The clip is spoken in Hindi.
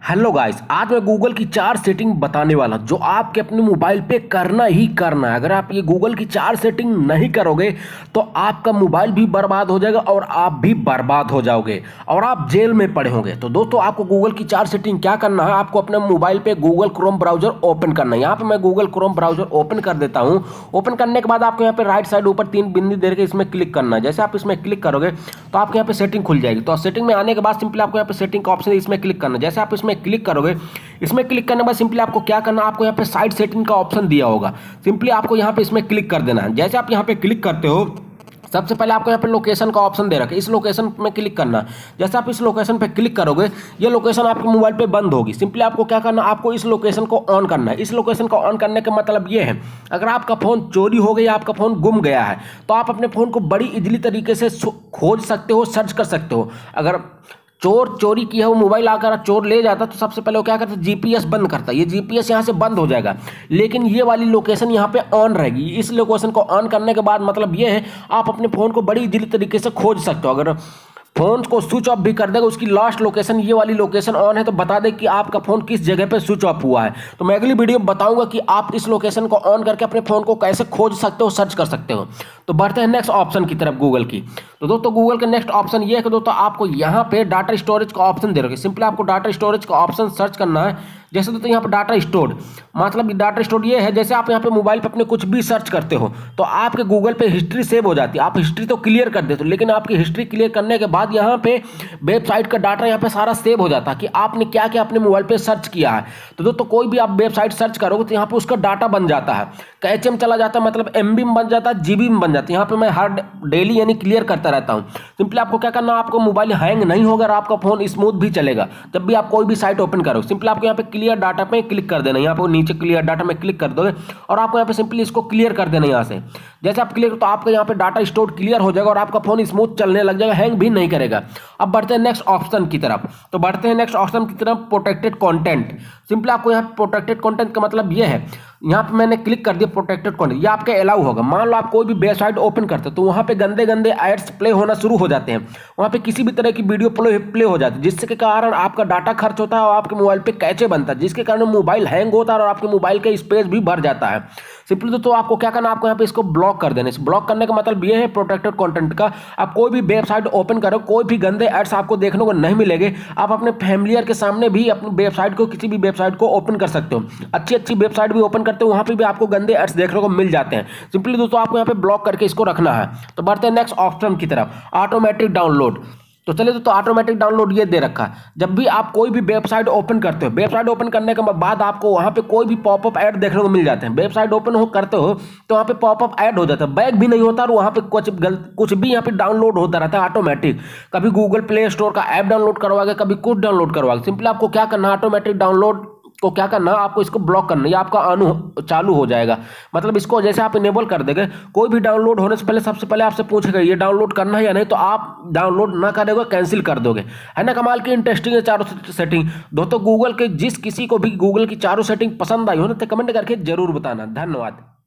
हेलो गाइस, आज मैं गूगल की 4 सेटिंग बताने वाला जो आपके अपने मोबाइल पे करना ही करना है। अगर आप ये गूगल की 4 सेटिंग नहीं करोगे तो आपका मोबाइल भी बर्बाद हो जाएगा और आप भी बर्बाद हो जाओगे और आप जेल में पड़े होंगे। तो दोस्तों, आपको गूगल की 4 सेटिंग क्या करना है, आपको अपने मोबाइल पे गूगल क्रोम ब्राउजर ओपन करना है। यहाँ पे मैं गूगल क्रोम ब्राउजर ओपन कर देता हूँ। ओपन करने के बाद आपको यहाँ पे राइट साइड ऊपर 3 बिंदी दे के इसमें क्लिक करना है। जैसे आप इसमें क्लिक करोगे तो आपके यहाँ पे सेटिंग खुल जाएगी। तो सेटिंग में आने के बाद सिंपली आपको यहाँ पे सेटिंग का ऑप्शन इसमें क्लिक करना है। जैसे आप इसमें क्लिक करोगे, इसमें क्लिक करने के बाद सिंपली आपको क्या करना है, आपको यहाँ पे साइड सेटिंग का ऑप्शन दिया होगा। सिंपली आपको यहाँ पे इसमें क्लिक कर देना है। जैसे आप यहाँ पे क्लिक करते हो, सबसे पहले आपको यहाँ पे लोकेशन का ऑप्शन दे रखा है, इस लोकेशन में क्लिक करना है। जैसे आप इस लोकेशन पे क्लिक करोगे, ये लोकेशन आपके मोबाइल पे बंद होगी। सिंपली आपको क्या करना है, आपको इस लोकेशन को ऑन करना है। इस लोकेशन को ऑन करने का मतलब ये है, अगर आपका फ़ोन चोरी हो गया, आपका फ़ोन गुम गया है, तो आप अपने फ़ोन को बड़ी इजीली तरीके से खोज सकते हो, सर्च कर सकते हो। अगर चोर चोरी किया वो मोबाइल आकर चोर ले जाता तो सबसे पहले वो क्या करता, जीपीएस बंद करता। ये जीपीएस यहाँ से बंद हो जाएगा, लेकिन ये वाली लोकेशन यहाँ पे ऑन रहेगी। इस लोकेशन को ऑन करने के बाद मतलब ये है, आप अपने फ़ोन को बड़ी इजीली तरीके से खोज सकते हो। अगर फोन को स्विच ऑफ भी कर देगा, उसकी लास्ट लोकेशन ये वाली लोकेशन ऑन है तो बता दे कि आपका फोन किस जगह पे स्विच ऑफ हुआ है। तो मैं अगली वीडियो में बताऊंगा कि आप इस लोकेशन को ऑन करके अपने फोन को कैसे खोज सकते हो, सर्च कर सकते हो। तो बढ़ते हैं नेक्स्ट ऑप्शन की तरफ गूगल की। तो दोस्तों, गूगल का नेक्स्ट ऑप्शन ये है कि दोस्तों आपको यहाँ पे डाटा स्टोरेज का ऑप्शन दे रखे। सिंपली आपको डाटा स्टोरेज का ऑप्शन सर्च करना है। जैसे दोस्तों यहाँ पे डाटा स्टोर्ड, मतलब डाटा स्टोर ये है, जैसे आप यहाँ पे मोबाइल पे अपने कुछ भी सर्च करते हो तो आपके गूगल पे हिस्ट्री सेव हो जाती है। आप हिस्ट्री तो क्लियर कर देते हो, लेकिन आपकी हिस्ट्री क्लियर करने के बाद यहाँ पे वेबसाइट का डाटा यहाँ पे सारा सेव हो जाता है कि आपने क्या क्या अपने मोबाइल पे सर्च किया है। तो दोस्तों, कोई भी आप वेबसाइट सर्च करोगे तो यहाँ पे उसका डाटा बन जाता है, कैचे में चला जाता है, मतलब एमबी में बन जाता है, जीबी में बन जाता है। यहाँ पे मैं हर डेली यानी क्लियर करता रहता हूँ। सिंपली आपको क्या करना, आपको मोबाइल हैंग नहीं होगा और आपका फोन स्मूथ भी चलेगा जब भी आप कोई भी साइट ओपन करो। सिंपली आपको यहाँ पे क्लियर डाटा पे क्लिक कर देना। यहाँ पे नीचे क्लियर डाटा में क्लिक कर दोगे और आपको यहाँ पे सिंपली इसको क्लियर कर देना। यहाँ से जैसे आप क्लियर तो आपका यहाँ पे डाटा स्टोर क्लियर हो जाएगा और आपका फोन स्मूथ चलने लग जाएगा, हैंग भी नहीं करेगा। अब बढ़ते हैं नेक्स्ट ऑप्शन की तरफ। तो बढ़ते हैं नेक्स्ट ऑप्शन की तरफ, प्रोटेक्टेड कंटेंट। सिंपली आपको यहाँ प्रोटेक्टेड कंटेंट का मतलब ये है, यहाँ पे मैंने क्लिक कर दिया प्रोटेक्टेड कंटेंट, ये आपके अलाउ होगा। मान लो आप कोई भी वेबसाइट ओपन करते हो तो वहाँ पे गंदे गंदे एड्स प्ले होना शुरू हो जाते हैं, वहाँ पे किसी भी तरह की वीडियो प्ले हो जाती है, जिसके कारण आपका डाटा खर्च होता है और आपके मोबाइल पे कैचे बनता है, जिसके कारण मोबाइल हैंग होता है और आपके मोबाइल का स्पेस भी भर जाता है। सिंपली तो आपको क्या करना, आपको यहाँ पे इसको ब्लॉक कर देना। इस ब्लॉक करने का मतलब ये है प्रोटेक्टेड कंटेंट का, आप कोई भी वेबसाइट ओपन करो, कोई भी गंदे एड्स आपको देखने को नहीं मिलेंगे। आप अपने फैमिलियर के सामने भी अपनी वेबसाइट को, किसी भी वेबसाइट को ओपन कर सकते हो। अच्छी अच्छी वेबसाइट भी ओपन करते हो, वहाँ पे भी आपको गंदे एड्स देखने को मिल जाते हैं। सिंपली दोस्तों आपको यहाँ पे ब्लॉक करके इसको रखना है। तो बढ़ते हैं नेक्स्ट ऑप्शन की तरफ, ऑटोमेटिक डाउनलोड। तो चलिए दोस्तों, ऑटोमेटिक डाउनलोड ये दे रखा है। जब भी आप कोई भी वेबसाइट ओपन करते हो, वेबसाइट ओपन करने के बाद आपको वहाँ पे कोई भी पॉपअप ऐड देखने को मिल जाते हैं। वेबसाइट ओपन हो करते हो तो वहाँ पे पॉपअप ऐड हो जाता है, बैक भी नहीं होता और वहाँ पे कुछ भी यहाँ पे डाउनलोड होता रहता है ऑटोमेटिक। कभी गूगल प्ले स्टोर का ऐप डाउनलोड करवाएगा, कभी कुछ डाउनलोड करवाएगा। सिंपली आपको क्या करना है, ऑटोमेटिक डाउनलोड को क्या करना है, आपको इसको ब्लॉक करना है, ये आपका चालू हो जाएगा। मतलब इसको जैसे आप इनेबल कर देंगे, कोई भी डाउनलोड होने से पहले सबसे पहले आपसे पूछेगा ये डाउनलोड करना है या नहीं, तो आप डाउनलोड ना करोगे, कैंसिल कर दोगे। है ना, कमाल की इंटरेस्टिंग है चारों सेटिंग। दोस्तों, गूगल के जिस किसी को भी गूगल की चारों सेटिंग पसंद आई हो ना तो कमेंट करके जरूर बताना। धन्यवाद।